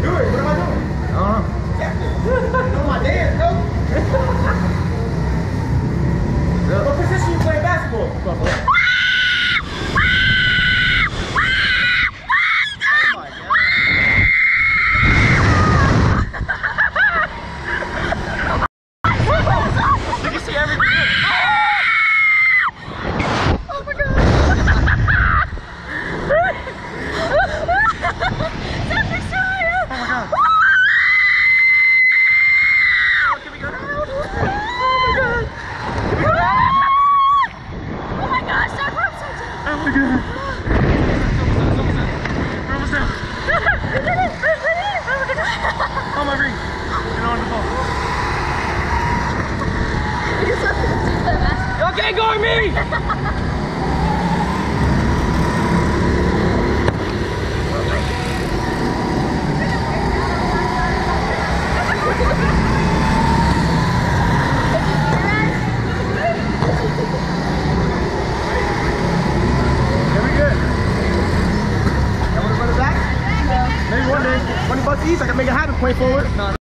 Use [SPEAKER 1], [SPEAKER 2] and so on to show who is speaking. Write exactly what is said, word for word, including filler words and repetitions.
[SPEAKER 1] Do it. What am I doing?
[SPEAKER 2] I don't know.
[SPEAKER 1] Oh my dance, no. What position you play basketball?
[SPEAKER 2] Oh my ring. Get on the ball. Y'all can't guard me!
[SPEAKER 1] Maybe one day, twenty bucks each, I can make it happen, point forward. No.